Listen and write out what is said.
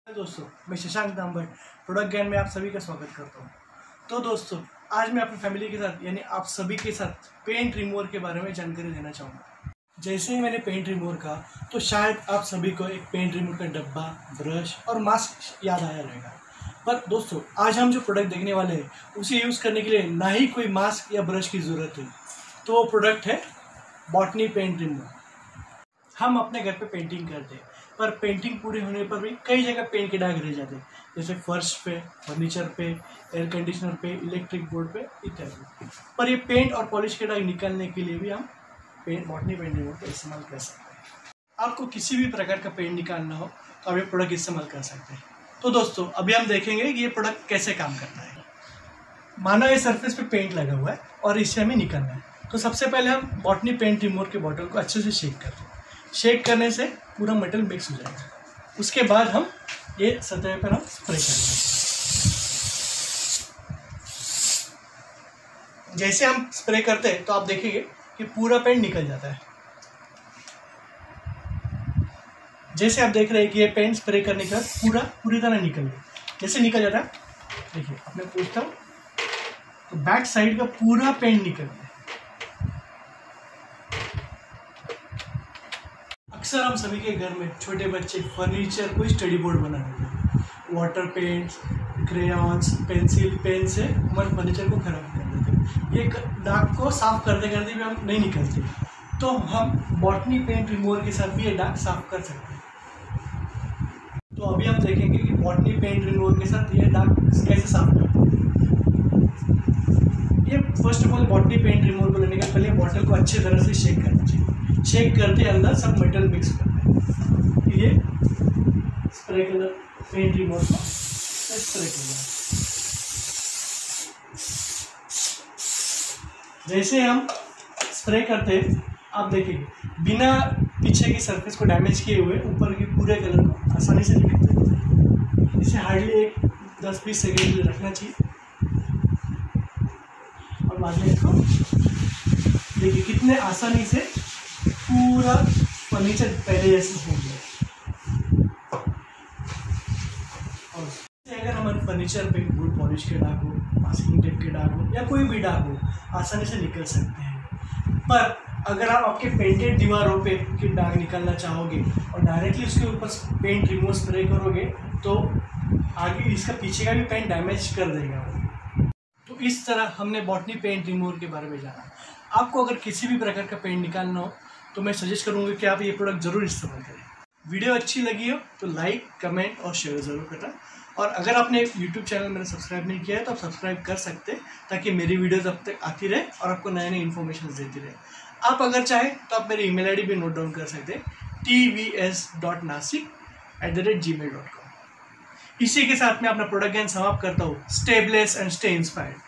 दोस्तों, मैं शशांक दामभट प्रोडक्ट ज्ञान में आप सभी का स्वागत करता हूं। तो दोस्तों, आज मैं अपनी फैमिली के साथ यानी आप सभी के साथ पेंट रिमूवर के बारे में जानकारी देना चाहूँगा। जैसे ही मैंने पेंट रिमूवर कहा तो शायद आप सभी को एक पेंट रिमूवर का डब्बा, ब्रश और मास्क याद आया रहेगा। पर दोस्तों, आज हम जो प्रोडक्ट देखने वाले हैं उसे यूज़ करने के लिए ना ही कोई मास्क या ब्रश की ज़रूरत है। तो वो प्रोडक्ट है बॉटनी पेंट रिमूवर। हम अपने घर पे पेंटिंग करते हैं, पर पेंटिंग पूरी होने पर भी कई जगह पेंट के दाग रह जाते हैं, जैसे फर्श पे, फर्नीचर पे, एयर कंडीशनर पे, इलेक्ट्रिक बोर्ड पे इत्यादि। पर ये पेंट और पॉलिश के दाग निकालने के लिए भी हम बॉटनी पेंट रिमूवर का इस्तेमाल कर सकते हैं। आपको किसी भी प्रकार का पेंट निकालना हो तो आप ये प्रोडक्ट इस्तेमाल कर सकते हैं। तो दोस्तों, अभी हम देखेंगे कि ये प्रोडक्ट कैसे काम करता है। मानो ये सरफेस पे पेंट लगा हुआ है और इसे हमें निकालना है। तो सबसे पहले हम बॉटनी पेंट रिमूवर के बॉटल को अच्छे से शेक करते हैं। शेक करने से पूरा मेटल मिक्स हो जाएगा। उसके बाद हम ये सतह पर हम स्प्रे करेंगे। जैसे हम स्प्रे करते हैं तो आप देखेंगे कि पूरा पेंट निकल जाता है। जैसे आप देख रहे हैं कि ये पेंट स्प्रे करने के बाद पूरी तरह निकल गया। जैसे निकल जाता है, देखिए अब मैं पूछता हूँ तो बैक साइड का पूरा पेंट निकल गया। अक्सर हम सभी के घर में छोटे बच्चे फर्नीचर कोई स्टडी बोर्ड बना देते हैं। Water paints, crayons, pencil, pen से हमारे फर्नीचर को खराब कर देते हैं। ये दाग को साफ करते करते भी हम नहीं निकलते, तो हम बॉटनी पेंट रिमूवर के साथ भी ये दाग साफ कर सकते हैं। तो अभी हम देखेंगे कि बॉटनी पेंट रिमूवर के साथ ये दाग कैसे साफ करते हैं। ये first of all botany paint remover को लेने के पहले बॉटल को अच्छी तरह से शेक करना चाहिए। शेक करते अंदर सब मेटल मिक्स करते हैं। ये स्प्रे कलर पेंट रिमूवर को स्प्रे करना। जैसे हम स्प्रे करते हैं, आप देखेंगे बिना पीछे की सरफेस को डैमेज किए हुए ऊपर के पूरे कलर को आसानी से निकलते हैं। इसे हार्डली 10-20 सेकेंड के लिए रखना चाहिए और बाद में इसको देखिए कितने आसानी से पूरा फर्नीचर पहले जैसे हो गया। और अगर हमारे फर्नीचर पे वुड पॉलिश के दाग हो, मास्किंग टेप के दाग हो या कोई भी दाग हो, आसानी से निकल सकते हैं। पर अगर आप आपके पेंटेड दीवारों पे के दाग निकालना चाहोगे और डायरेक्टली उसके ऊपर पेंट रिमूवर स्प्रे करोगे तो आगे इसका पीछे का भी पेंट डैमेज कर देगा। तो इस तरह हमने बॉटनी पेंट रिमूवर के बारे में जाना। आपको अगर किसी भी प्रकार का पेंट निकालना हो तो मैं सजेस्ट करूँगा कि आप ये प्रोडक्ट ज़रूर इस्तेमाल करें। वीडियो अच्छी लगी हो तो लाइक, कमेंट और शेयर ज़रूर करना। और अगर आपने यूट्यूब चैनल मेरा सब्सक्राइब नहीं किया है तो आप सब्सक्राइब कर सकते हैं, ताकि मेरी वीडियोज़ अब तक आती रहे और आपको नए नए इन्फॉर्मेशन देती रहे। आप अगर चाहें तो आप मेरी ईमेल आईडी भी नोट डाउन कर सकते हैं, tvs.nasik@gmail.com। इसी के साथ मैं अपना प्रोडक्ट ज्ञान समाप्त करता हूँ। Stay blessed and stay inspired.